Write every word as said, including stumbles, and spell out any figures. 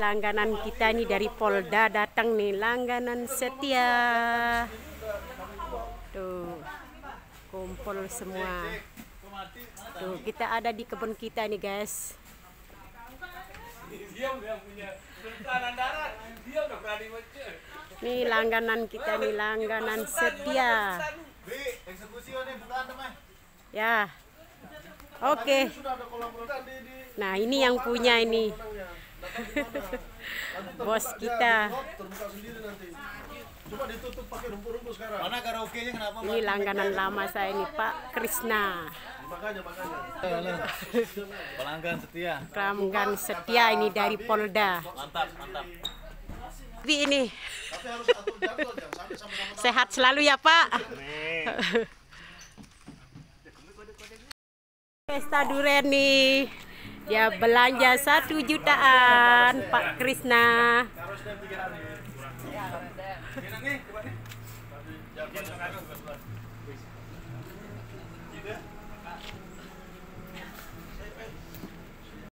langganan kita nih dari Polda datang nih, langganan setia. Tuh, kumpul semua. Tuh, kita ada di kebun kita nih, guys. Nih langganan kita nih, langganan setia. Ya. Oke. Nah, ini yang punya ini. Bos kita. Mana karaoke-nya kenapa? Ini langganan lama saya ini, Pak Krisna. Pelanggan setia. Pelanggan setia ini dari Polda. Mantap, mantap. Tapi ini sehat selalu ya, Pak. Pesta durian nih. Dia belanja satu jutaan, Pak Krisna.